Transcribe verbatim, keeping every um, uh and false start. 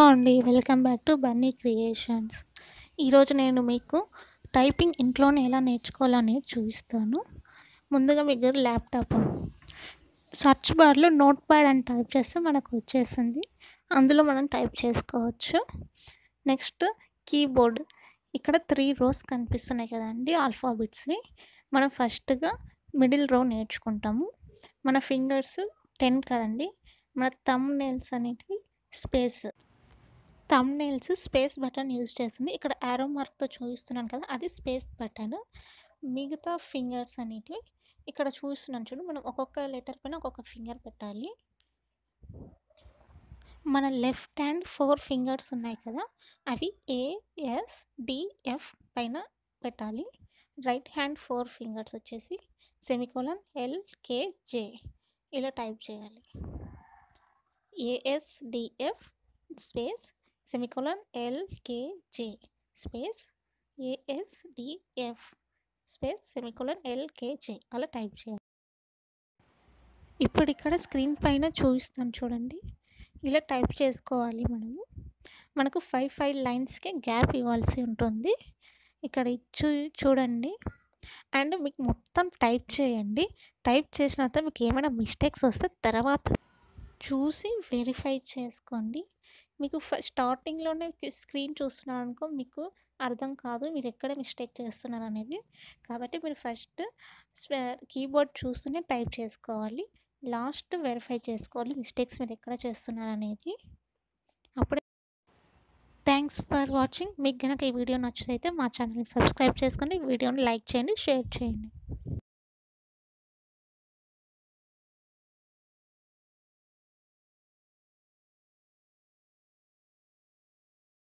అండి. Welcome back to Bunny creations. ఈరోజు నేను మీకు టైపింగ్ ఇంట్లోనే ఎలా నేర్చుకోవాలనేది చూపిస్తాను. ముందుగా మీ దగ్గర ల్యాప్టాప్ సెర్చ్ బార్లో నోట్ ప్యాడ్ అని టైప్ చేస్తే మనకు వచ్చేసింది. అందులో మనం టైప్ చేసుకోవచ్చు. నెక్స్ట్ కీబోర్డ్, ఇక్కడ త్రీ రోస్ కనిపిస్తున్నాయి కదండి ఆల్ఫాబెట్స్వి. మనం ఫస్ట్గా మిడిల్ రో నేర్చుకుంటాము. మన ఫింగర్స్ టెన్ కదండి, మన థంబ్ నెయిల్స్ అనేటివి space thumb nails space button use చేస్తుంది. ఇక్కడ యారో మార్క్తో చూపిస్తున్నాను కదా, అది స్పేస్ బటన్. మిగతా ఫింగర్స్ అనేటివి ఇక్కడ చూస్తున్నాను చూడు, మనం ఒక్కొక్క లెటర్ పైన ఒక్కొక్క ఫింగర్ పెట్టాలి. మన లెఫ్ట్ హ్యాండ్ ఫోర్ ఫింగర్స్ ఉన్నాయి కదా, అవి ఏ ఎస్ డి ఎఫ్ పైన పెట్టాలి. రైట్ హ్యాండ్ ఫోర్ ఫింగర్స్ వచ్చేసి సెమికోలన్ ఎల్ కే జే ఇలా టైప్ చేయాలి. ASDF space semicolon L K J space ASDF space semicolon L K J అలా టైప్ చేయాలి. ఇప్పుడు ఇక్కడ స్క్రీన్ పైన చూపిస్తాను చూడండి, ఇలా టైప్ చేసుకోవాలి. మనము మనకు ఫైవ్ ఫైవ్ లైన్స్కి గ్యాప్ ఇవ్వాల్సి ఉంటుంది. ఇక్కడ చూ చూడండి అండ్ మీకు మొత్తం టైప్ చేయండి. టైప్ చేసిన తర్వాత మీకు ఏమైనా మిస్టేక్స్ వస్తే తర్వాత చూసి వెరిఫై చేసుకోండి. మీకు ఫస్ట్ స్టార్టింగ్లోనే స్క్రీన్ చూస్తున్నారు అనుకో, మీకు అర్థం కాదు మీరు ఎక్కడ మిస్టేక్ చేస్తున్నారు అనేది. కాబట్టి మీరు ఫస్ట్ కీబోర్డ్ చూస్తూనే టైప్ చేసుకోవాలి, లాస్ట్ వెరిఫై చేసుకోవాలి మిస్టేక్స్ మీరు ఎక్కడ చేస్తున్నారు అనేది. అప్పుడే. Thanks for watching. మీకు కనుక ఈ వీడియో నచ్చితే మా ఛానల్ని సబ్స్క్రైబ్ చేసుకోండి, వీడియోని లైక్ చేయండి, షేర్ చేయండి.